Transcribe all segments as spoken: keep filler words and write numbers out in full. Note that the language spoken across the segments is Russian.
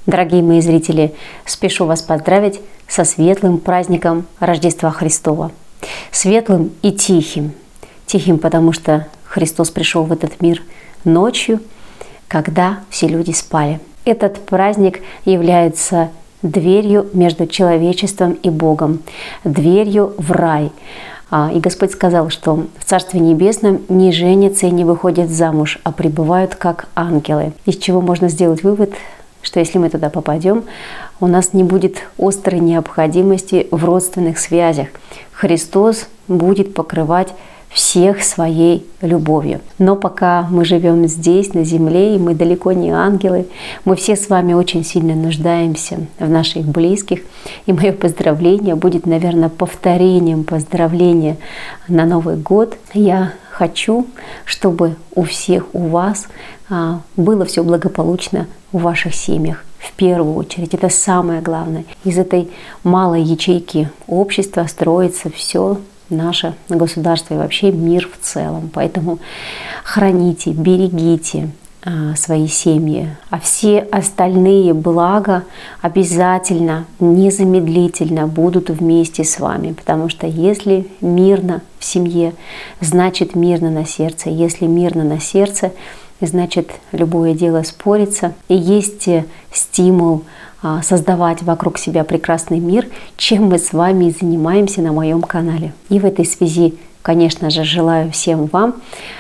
Дорогие мои зрители, спешу вас поздравить со светлым праздником Рождества Христова. Светлым и тихим. Тихим, потому что Христос пришел в этот мир ночью, когда все люди спали. Этот праздник является дверью между человечеством и Богом, дверью в рай. И Господь сказал, что в Царстве Небесном не женятся и не выходят замуж, а пребывают как ангелы. Из чего можно сделать вывод, что если мы туда попадем, у нас не будет острой необходимости в родственных связях. Христос будет покрывать всех своей любовью. Но пока мы живем здесь, на земле, и мы далеко не ангелы, мы все с вами очень сильно нуждаемся в наших близких. И мое поздравление будет, наверное, повторением поздравления на Новый год. Я хочу, чтобы у всех у вас а, было все благополучно в ваших семьях. В первую очередь, это самое главное. Из этой малой ячейки общества строится все наше государство и вообще мир в целом. Поэтому храните, берегите а, свои семьи. А все остальные блага обязательно, незамедлительно будут вместе с вами. Потому что если мирно в семье, значит мирно на сердце. Если мирно на сердце, значит любое дело спорится. И есть стимул создавать вокруг себя прекрасный мир, чем мы с вами и занимаемся на моем канале. И в этой связи, конечно же, желаю всем вам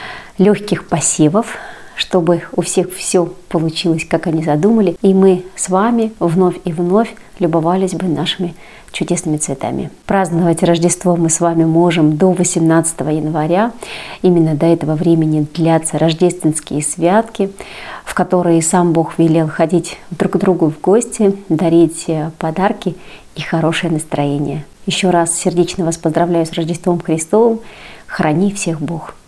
легких посевов, чтобы у всех все получилось, как они задумали, и мы с вами вновь и вновь любовались бы нашими чудесными цветами. Праздновать Рождество мы с вами можем до восемнадцатого января. Именно до этого времени длятся рождественские святки, в которые сам Бог велел ходить друг к другу в гости, дарить подарки и хорошее настроение. Еще раз сердечно вас поздравляю с Рождеством Христовым. Храни всех Бог!